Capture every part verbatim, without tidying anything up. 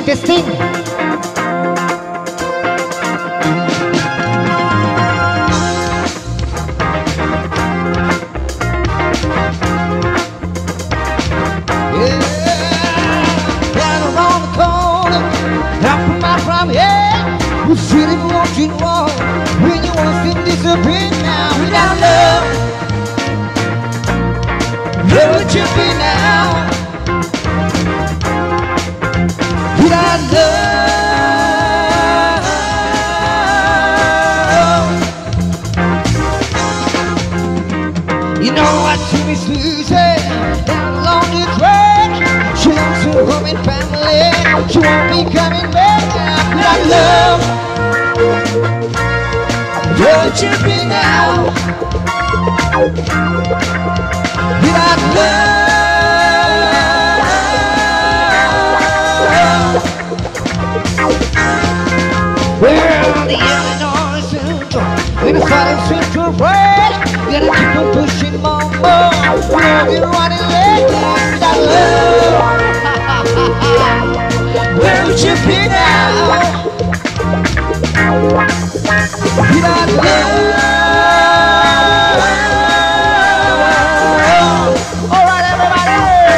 testing, testing. Yeah, down around the corner, down from my prime, yeah. You feel it walking wrong when you want to disappear now. Without love, where would you be now? Without love, you know what to me, Susie, down along the track. She wants her home and family. She won't be coming back now. Without love, where would you be now? Without love, well, the Illinois Central, in the Southern Central West, you gotta keep on pushing, mama. You'll be running late without love. Where would you be now? Without love. All right, everybody.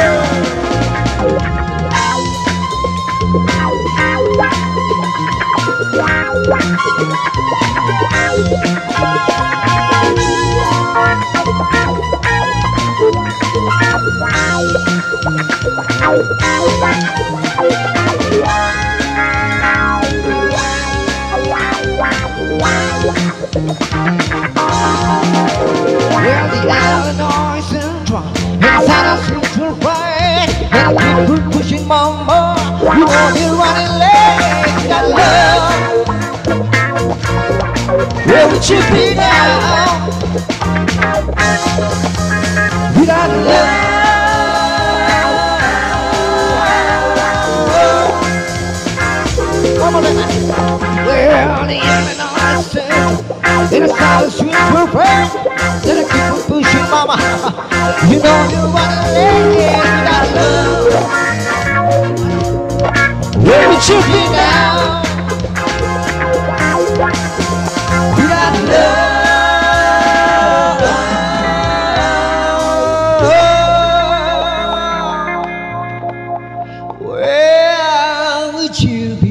Well, the Illinois Central inside our Central right, and keep pushing, mama. You won't be running late. Without love, where would you be now? Without love, come on, listen. Well, the Illinois Central in a solid street for friends. Let her keep on pushing, mama. You know you're running late without love. Where would you be now? Without love. Where would you be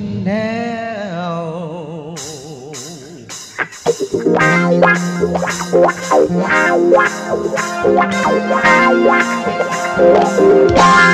now?